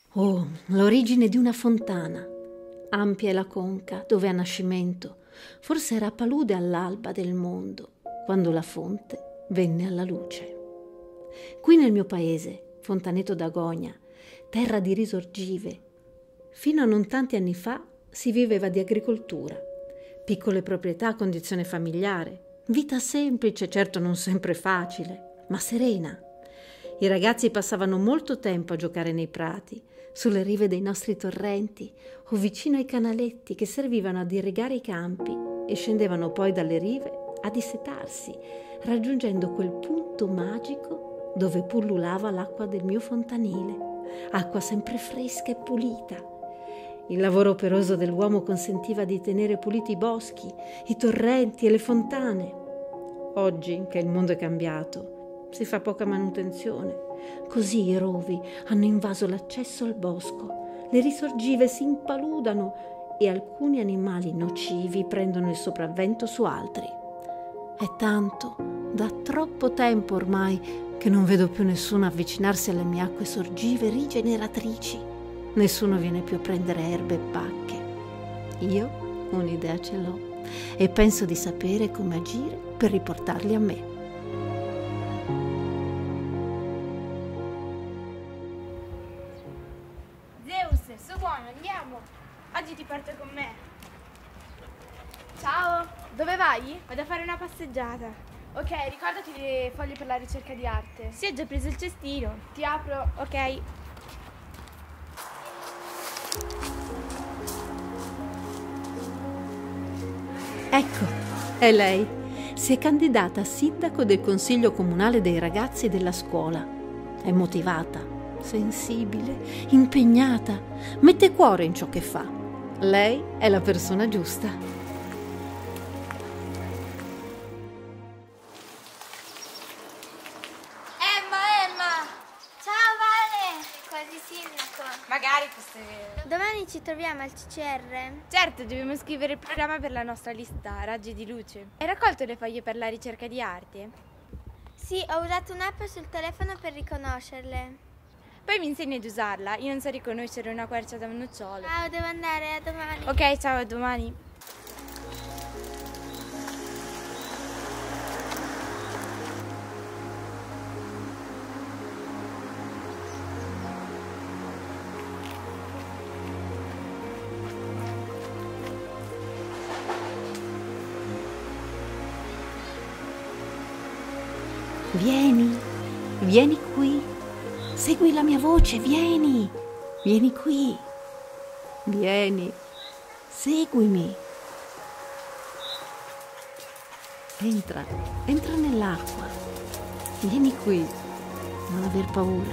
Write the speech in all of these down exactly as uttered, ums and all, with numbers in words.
Oh, l'origine di una fontana. Ampia è la conca, dove a nascimento forse era palude all'alba del mondo, quando la fonte venne alla luce. Qui nel mio paese, Fontaneto d'Agonia, terra di risorgive, fino a non tanti anni fa si viveva di agricoltura, piccole proprietà, condizione familiare, vita semplice, certo non sempre facile, ma serena. I ragazzi passavano molto tempo a giocare nei prati, sulle rive dei nostri torrenti o vicino ai canaletti che servivano ad irrigare i campi e scendevano poi dalle rive a dissetarsi, raggiungendo quel punto magico dove pullulava l'acqua del mio fontanile, acqua sempre fresca e pulita. Il lavoro operoso dell'uomo consentiva di tenere puliti i boschi, i torrenti e le fontane. Oggi, che il mondo è cambiato, si fa poca manutenzione. Così i rovi hanno invaso l'accesso al bosco, le risorgive si impaludano e alcuni animali nocivi prendono il sopravvento su altri. È tanto, da troppo tempo ormai, che non vedo più nessuno avvicinarsi alle mie acque sorgive rigeneratrici. Nessuno viene più a prendere erbe e bacche. Io un'idea ce l'ho e penso di sapere come agire per riportarli a me. Su buono, andiamo! Oggi ti porto con me. Ciao! Dove vai? Vado a fare una passeggiata. Ok, ricordati le foglie per la ricerca di arte. Sì, ho già preso il cestino. Ti apro, ok. Ecco, è lei. Si è candidata a sindaco del Consiglio Comunale dei ragazzi della scuola. È motivata, sensibile, impegnata, mette cuore in ciò che fa. Lei è la persona giusta. Emma, Emma! Ciao Vale! Quasi sindaco. Magari fosse... Domani ci troviamo al C C R? Certo, dobbiamo scrivere il programma per la nostra lista, Raggi di Luce. Hai raccolto le foglie per la ricerca di arte? Sì, ho usato un'app sul telefono per riconoscerle. Poi mi insegni ad usarla, io non so riconoscere una quercia da un nocciolo. Ciao, devo andare, a domani. Ok, ciao, a domani. Vieni, vieni qui. Segui la mia voce, vieni, vieni qui, vieni, seguimi. Entra, entra nell'acqua, vieni qui, non aver paura.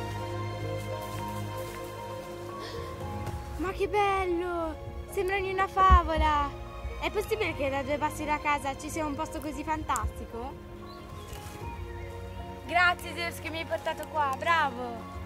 Ma che bello! Sembra in una favola! È possibile che da due passi da casa ci sia un posto così fantastico? Grazie Zeus che mi hai portato qua, bravo!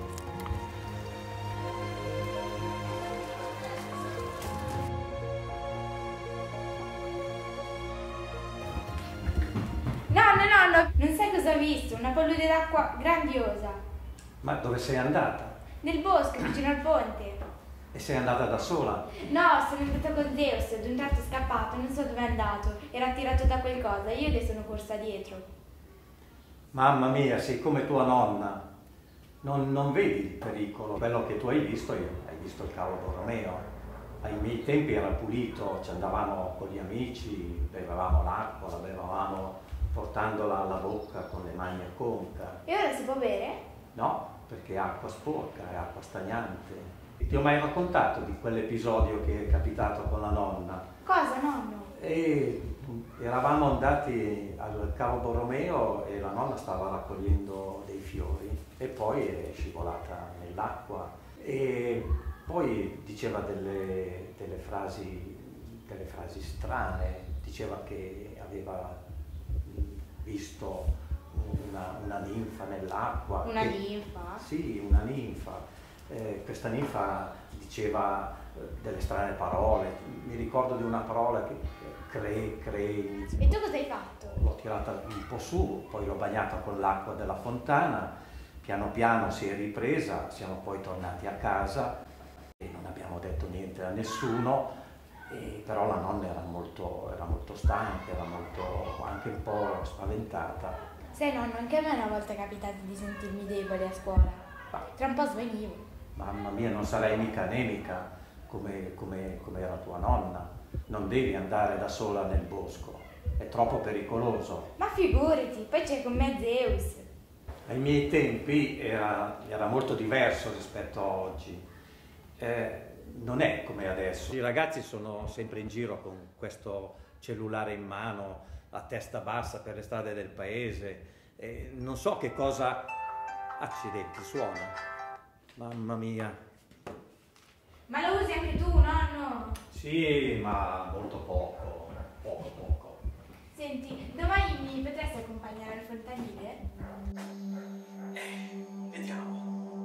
Nonno, nonno, non sai cosa ho visto? Una palude d'acqua grandiosa. Ma dove sei andata? Nel bosco, vicino al ponte. E sei andata da sola? No, sono andata con Zeus, ad un tratto è scappato, non so dove è andato. Era attirato da qualcosa, io le sono corsa dietro. Mamma mia, sei come tua nonna. Non, non vedi il pericolo. Quello che tu hai visto, hai visto il cavo Borromeo. Ai miei tempi era pulito, ci andavamo con gli amici, bevevamo l'acqua, la bevevamo portandola alla bocca con le mani a conca. E ora si può bere? No, perché è acqua sporca, è acqua stagnante. E ti ho mai raccontato di quell'episodio che è capitato con la nonna? Cosa, nonno? E eravamo andati al cavo Borromeo e la nonna stava raccogliendo dei fiori e poi è scivolata nell'acqua e poi diceva delle, delle, frasi, delle frasi strane, diceva che aveva visto una, una ninfa nell'acqua. Una che, ninfa? Sì, una ninfa. Eh, questa ninfa diceva delle strane parole, mi ricordo di una parola che cre, cre. E tu cosa hai fatto? L'ho tirata un po' su, poi l'ho bagnata con l'acqua della fontana, Piano piano si è ripresa, siamo poi tornati a casa e non abbiamo detto niente a nessuno, e però la nonna era molto, era molto stanca, era molto, anche un po' spaventata. Sai nonno, anche a me una volta è capitato di sentirmi debole a scuola. Ma, Tra un po' svenivo. mamma mia, non sarai mica anemica come, come, come era tua nonna. Non devi andare da sola nel bosco, è troppo pericoloso. Ma figurati, poi c'è con me Zeus. Ai miei tempi era, era molto diverso rispetto a oggi. Eh, non è come adesso. I ragazzi sono sempre in giro con questo cellulare in mano, a testa bassa per le strade del paese. Eh, non so che cosa... Accidenti, suona. Mamma mia. Ma lo usi anche tu, nonno? Sì, ma molto poco, poco poco. Senti, domani mi potresti accompagnare al fontanile? Eh, vediamo.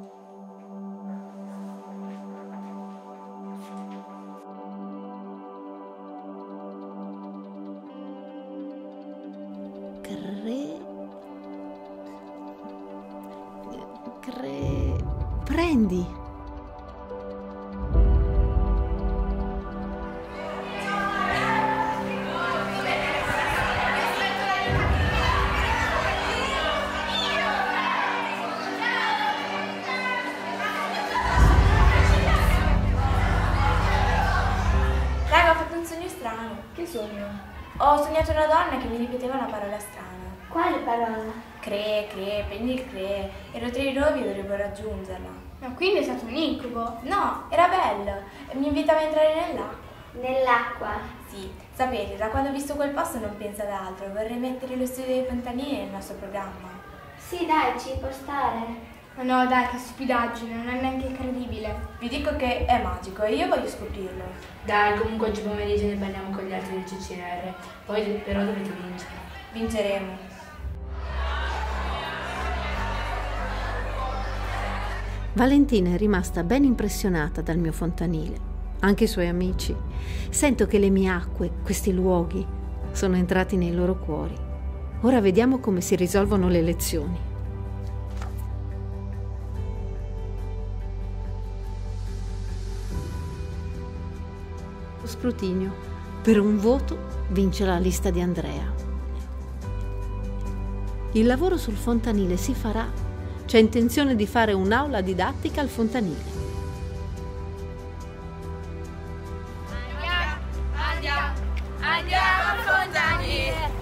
Cre... Cre... Prendi! Raga, ho fatto un sogno strano. Che sogno? Ho sognato una donna che mi ripeteva una parola strana. Quale parola? Cre, cre, prendi il cre. Ero tre rovi e dovevo raggiungerla. Ma quindi è stato un incubo? No, era bello. Mi invitava a entrare nell'acqua. Nell'acqua? Sì, sapete, da quando ho visto quel posto non penso ad altro. Vorrei mettere lo studio dei fontanili nel nostro programma. Sì, dai, ci può stare. Ma no, dai, che stupidaggine, non è neanche credibile. Vi dico che è magico e io voglio scoprirlo. Dai, comunque oggi pomeriggio ne parliamo con gli altri del C C R. Poi però dovete vincere. Vinceremo. Valentina è rimasta ben impressionata dal mio fontanile, anche i suoi amici. Sento che le mie acque, questi luoghi, sono entrati nei loro cuori. Ora vediamo come si risolvono le lezioni. Lo scrutinio. Per un voto vince la lista di Andrea. Il lavoro sul fontanile si farà. C'è intenzione di fare un'aula didattica al fontanile. Andiamo, andiamo, andiamo al fontanile.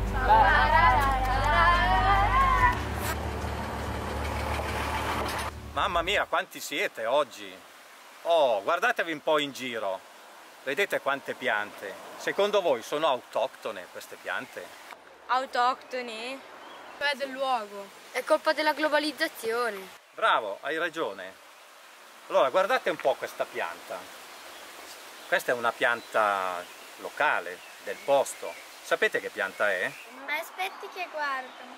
Mamma mia, quanti siete oggi? Oh, guardatevi un po' in giro. Vedete quante piante? Secondo voi sono autoctone queste piante? Autoctoni? È del luogo. È colpa della globalizzazione. Bravo, hai ragione. Allora, guardate un po' questa pianta. Questa è una pianta locale, del posto. Sapete che pianta è? Aspetti che guardo.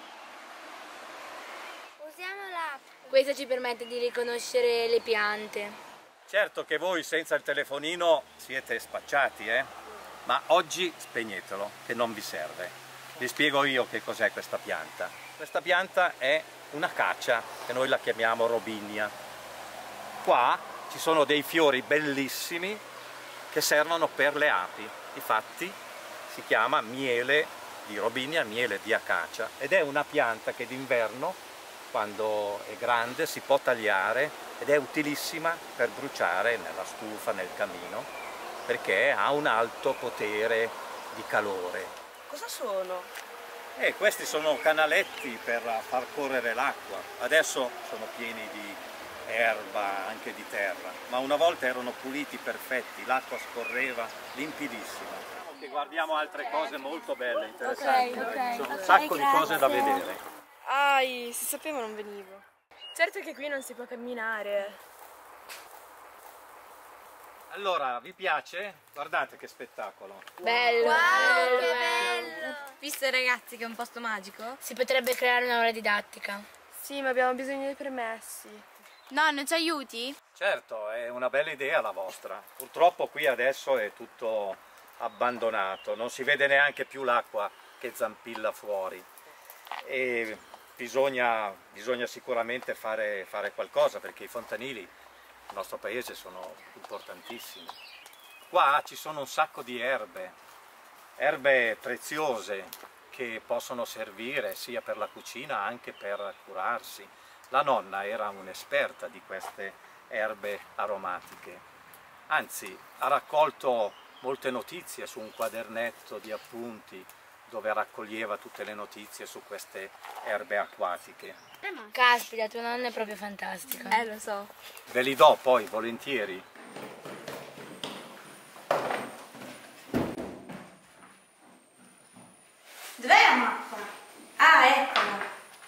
Usiamo l'app. Questo ci permette di riconoscere le piante. Certo che voi senza il telefonino siete spacciati, eh? Ma oggi spegnetelo, che non vi serve. Vi spiego io che cos'è questa pianta. Questa pianta è un'acacia, che noi la chiamiamo robinia. Qua ci sono dei fiori bellissimi che servono per le api. Difatti si chiama miele di robinia, miele di acacia, ed è una pianta che d'inverno, quando è grande, si può tagliare ed è utilissima per bruciare nella stufa, nel camino, perché ha un alto potere di calore. Cosa sono? Eh, questi sono canaletti per far correre l'acqua. Adesso sono pieni di erba, anche di terra, ma una volta erano puliti, perfetti, l'acqua scorreva limpidissima. Che guardiamo altre cose molto belle, interessanti. Ok, ok. Sono un Ok, sacco di grazie. cose da vedere. Ai, se sapevo non venivo. Certo che qui non si può camminare. Allora, vi piace? Guardate che spettacolo. Bello! Wow, che bello! Visto ragazzi che è un posto magico? Si potrebbe creare un'aula didattica. Sì, ma abbiamo bisogno dei permessi. Nonno, ci aiuti? Certo, è una bella idea la vostra. Purtroppo qui adesso è tutto abbandonato, non si vede neanche più l'acqua che zampilla fuori. E bisogna, bisogna sicuramente fare, fare qualcosa, perché i fontanili nel nostro paese sono importantissimi. Qua ci sono un sacco di erbe, erbe preziose che possono servire sia per la cucina anche per curarsi. La nonna era un'esperta di queste erbe aromatiche, anzi ha raccolto molte notizie su un quadernetto di appunti dove raccoglieva tutte le notizie su queste erbe acquatiche. Caspita, tua nonna è proprio fantastica. Eh, lo so. Ve li do poi volentieri. Dov'è la mappa? Ah, eccola.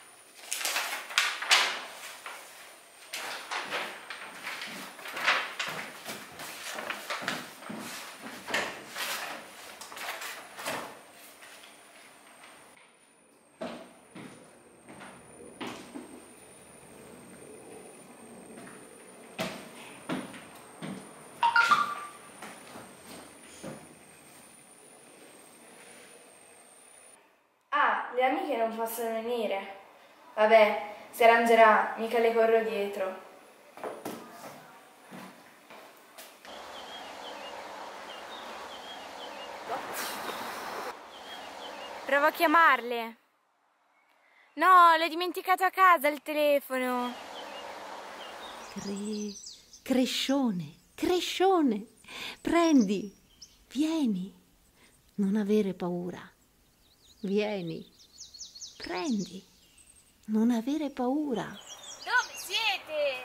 Le amiche non possono venire. Vabbè, si arrangerà, mica le corro dietro. Provo a chiamarle. No, l'ho dimenticato a casa il telefono. Cre... Crescione, Crescione, prendi, vieni, non avere paura, vieni. Prendi, non avere paura. Dove siete?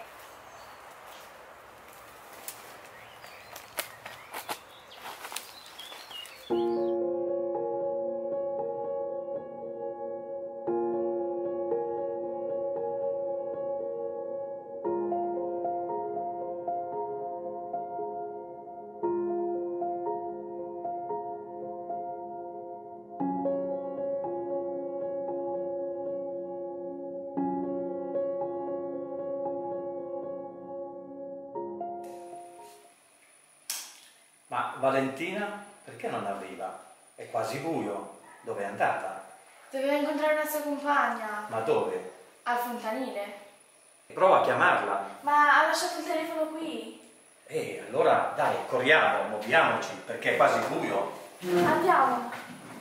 Ma Valentina perché non arriva? È quasi buio. Dove è andata? Doveva incontrare una sua compagna. Ma dove? Al fontanile. Prova a chiamarla. Ma ha lasciato il telefono qui. E allora dai, corriamo, muoviamoci, perché è quasi buio. Andiamo.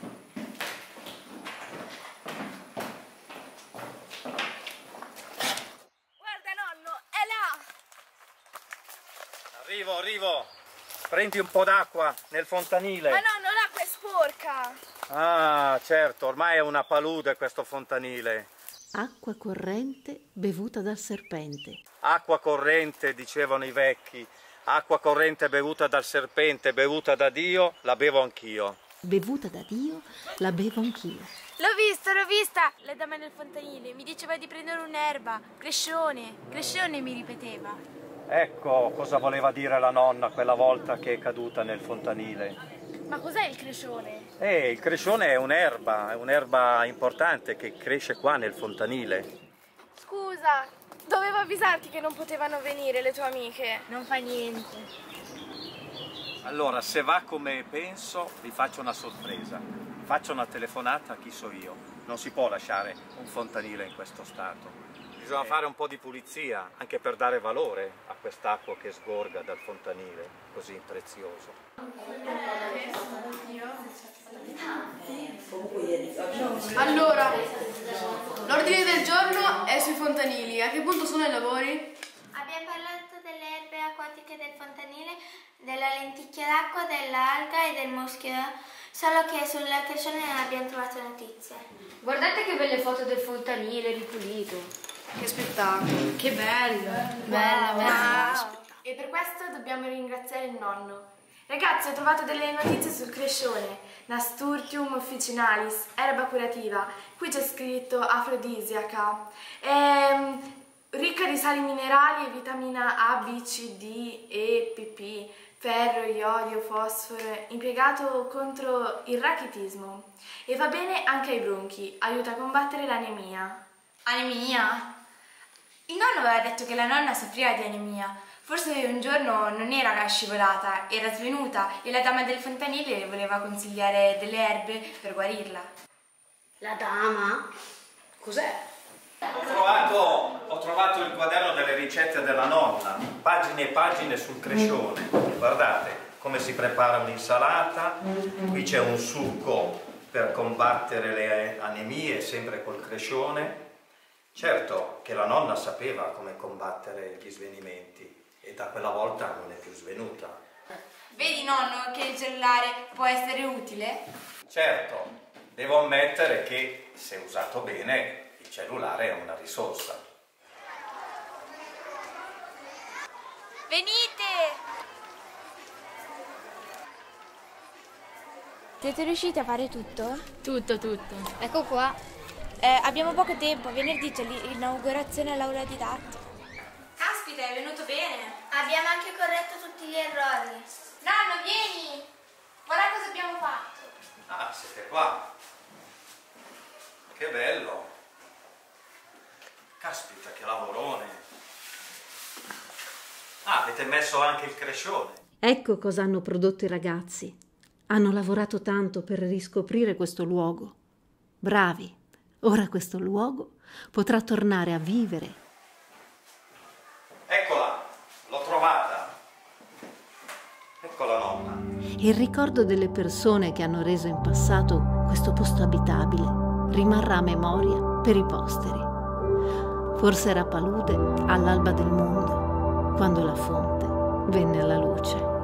Guarda nonno, è là. Arrivo, arrivo. Prendi un po' d'acqua nel fontanile. Ma nonno, l'acqua è sporca. Ah, certo, ormai è una palude questo fontanile. Acqua corrente bevuta dal serpente. Acqua corrente, dicevano i vecchi. Acqua corrente bevuta dal serpente, bevuta da Dio, la bevo anch'io. Bevuta da Dio, la bevo anch'io. L'ho vista, l'ho vista. La dama nel fontanile mi diceva di prendere un'erba. Crescione, Crescione mi ripeteva. Ecco cosa voleva dire la nonna quella volta che è caduta nel fontanile. Ma cos'è il crescione? Eh, il crescione è un'erba, è un'erba importante che cresce qua nel fontanile. Scusa, dovevo avvisarti che non potevano venire le tue amiche. Non fa niente. Allora, se va come penso, vi faccio una sorpresa. Faccio una telefonata a chi so io. Non si può lasciare un fontanile in questo stato. Bisogna fare un po' di pulizia, anche per dare valore a quest'acqua che sgorga dal fontanile, così prezioso. Allora, l'ordine del giorno è sui fontanili. A che punto sono i lavori? Abbiamo parlato delle erbe acquatiche del fontanile, della lenticchia d'acqua, dell'alga e del muschio, solo che sulla crescione non abbiamo trovato notizie. Guardate che belle foto del fontanile ripulito. Che spettacolo. Che bello. Bello, bello. E per questo dobbiamo ringraziare il nonno. Ragazzi, ho trovato delle notizie sul crescione. Nasturtium officinalis, erba curativa. Qui c'è scritto afrodisiaca. È ricca di sali minerali e vitamina A, B, C, D, E, P P, ferro, iodio, fosforo, impiegato contro il rachitismo. E fa bene anche ai bronchi, aiuta a combattere l'anemia. Anemia? Il nonno aveva detto che la nonna soffriva di anemia. Forse un giorno non era scivolata, era svenuta e la dama del fontanile voleva consigliare delle erbe per guarirla. La dama? Cos'è? Ho trovato, ho trovato il quaderno delle ricette della nonna, pagine e pagine sul crescione. Guardate come si prepara un'insalata, qui c'è un succo per combattere le anemie, sempre col crescione. Certo che la nonna sapeva come combattere gli svenimenti e da quella volta non è più svenuta. Vedi, nonno, che il cellulare può essere utile? Certo, devo ammettere che se usato bene il cellulare è una risorsa. Venite! Siete riusciti a fare tutto? Tutto, tutto. Ecco qua. Eh, abbiamo poco tempo, venerdì c'è l'inaugurazione all'aula didattica. Caspita, è venuto bene. Abbiamo anche corretto tutti gli errori. Nonno, vieni! Guarda cosa abbiamo fatto. Ah, siete qua. Che bello. Caspita, che lavorone. Ah, avete messo anche il crescione. Ecco cosa hanno prodotto i ragazzi. Hanno lavorato tanto per riscoprire questo luogo. Bravi. Ora questo luogo potrà tornare a vivere. Eccola, l'ho trovata. Ecco la nonna. Il ricordo delle persone che hanno reso in passato questo posto abitabile rimarrà a memoria per i posteri. Forse era palude all'alba del mondo, quando la fonte venne alla luce.